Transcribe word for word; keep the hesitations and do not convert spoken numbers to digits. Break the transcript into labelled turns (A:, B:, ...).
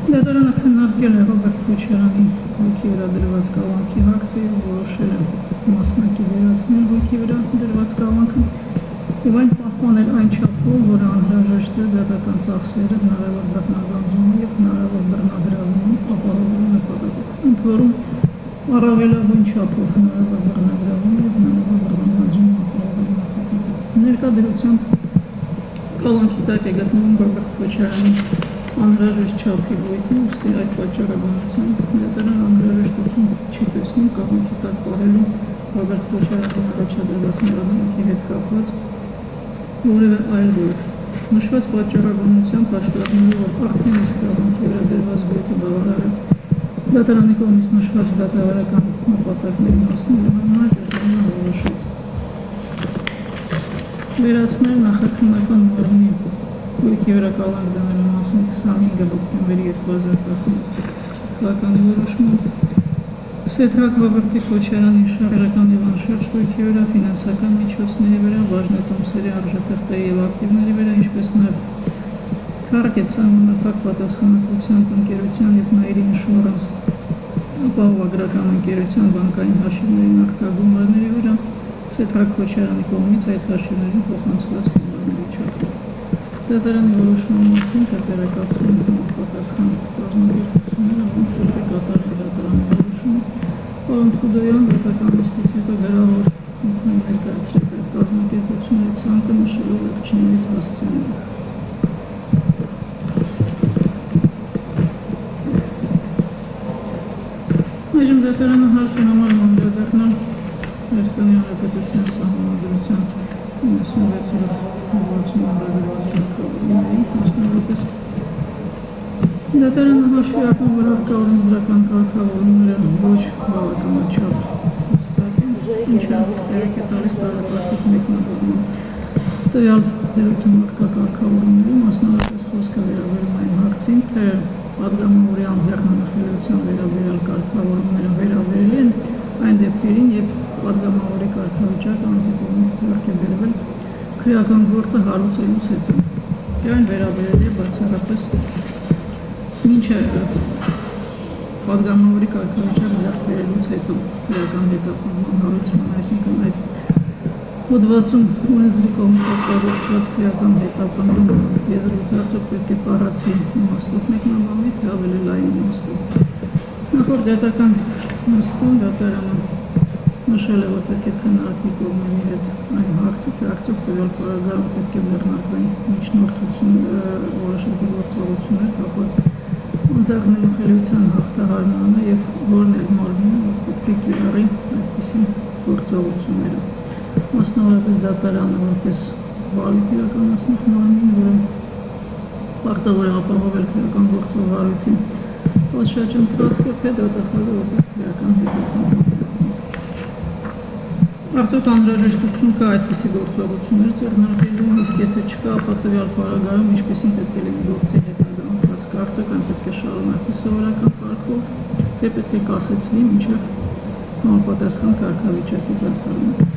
A: Դատարանը քննարկել է Ռոբերտ Քոչարյանի հույքի վրա դրված կալանքի հարցը և որոշել է մասնակի վերացնել հույքի վրա դրված կալանքը և այն պահպանել այն չափով, որ անհրաժեշտ է դատական ծախսերը հնարավոր բռնագանձումը և հնարավոր բռնագրավումը ապահովելու նպատակով։ Ընդ որում առավելագույն չափով հնարավոր բռնագրավումը և հնարավոր բռնագանձումը ապահովելու նպատակով։ Ներկա դրությամբ կալանքի տակ է գտնվում Ռոբերտ Քոչարյանի անհրաժեշտ չափի հույքը, ուստի այդ պատճառաբանությամբ դատարանը անհրաժեշտություն չի տեսնում կալանքի տակ պահելու Ռոբերտ Քոչարյանի առաջադրված մեղադրանքի հետ կապված որևէ այլ հույք։ Նշված պատճառաբանությամբ հաշվառնելով, որ արդեն իսկ կալանքի վրա դրված հույքը բավարար է դատարանի կողմից նշված դատավարական նպատակներին հասնելու համար, դատարանը որոշեց վերացնել նախաքննական մարմնի հույքի վրա կալանք դնելու մասին քսանհինգ հոկտեմբերի երկու հազար տասնութ թվականի որոշմամբ Սեդրակ Ռոբերտ Քոչարյանի շարժական և անշարժ հույքի վրա, ֆինանսական միջոցների վրա, բաժնետոմսերի արժեթղթերի և ակտիվների վրա, ինչպես նաև Target սահմանափակ պատասխանատվությամբ ընկերության և Nairi Insurance ապահովագրական ընկերության բանկային հաշիվների նախկա գումարների վրա Սեդրակ Քոչարյանի կողմից այդ հաշիվներին փոխանցված գումարների չափով։ Դատարանի որոշման մասին տեղեկացվում են համապատասխան կազմակերպությունները, որոնք շուրջ է կատարել դատարանի որոշումը, Պարոն Խուդոյան, դատական նիստից հետո գրավոր ինքնին ներկայացրել է կազմակերպությունների ցանկը նշելով ողջունելիս հասցեները։ Այժմ դատարանը հարց է համարում անդրադառնալ Հայաստանի Հանրապետության Սահմանադրության իննսունվեցերորդ հոդվածում անդրադառնալի կարգավորումներին, մասնավորապես դատարանը հաշվի առնում, որ հարկաօրինսդրական կարգավորումները ոչ բավականաչափ հստակ են, ինչը տեղեկ է տալիս տարապարտիկ մեկնաբանման տվյալ դերույթում հարկակարգավորումների, մասնավորապես խոսքը վերաբերում այն հարցին, թե պատգամավորի անձեռնամխելիության վերաբերյալ կարգավորումները վերաբերել են այն դեպքերին, երբ պատգամավորի կարգավիճակը անձի կողմից ձեռք է բերվել քրեական գործը հարուցելուց հետո։ Այն վերաբերել է բացառապես մինչ պատգամավորի կարգավիճակ ձեռք բերելուց հետո քրեական հետապնդման հարուցման, այսինքն այդ հոդվածում ունեցողի կողմից օգտագործված քրեական հետապնդում եզրույթը արդյոք պետք է բառացի իմաստով մեկնաբանվի, թե ավելի լայն իմաստով։ Նախորդ դատական նստում դատարանը նշել է, որ պետք է քննարկվի կողմերի հետ այն հարցը, թե արդյոք տվյալ պարագայում պետք է ձեռնարկվեն միջնորդություն որոշակի գործողություններ կապված անձեռնամխելիության հաղթահարմանը և որն էլ մարմինը, որ պետք է կիրառի այդպիսի գործողությունները։ Մասնավորապես դատարանը որպես վարույթ իրականացնող մարմին, որը պարտավոր է ապահովել քրեական գործող վարույթի պատշաճ ընթացքը, թե դատախազը որպես քրեական հետապնդում։ Արդյոք անհրաժեշտություն կա այդպիսի գործողություններ ձեռնարկելու, իսկ եթե չկա, ապա տվյալ պարագայում ինչպիսին պետք է լինի գործի հետագա ընթացքը, արդյոք այն պետք է շարունակվի սովորական կարգով, թե պետք է կասեցվի մինչև համապատասխան կարգավիճակի բացառումը։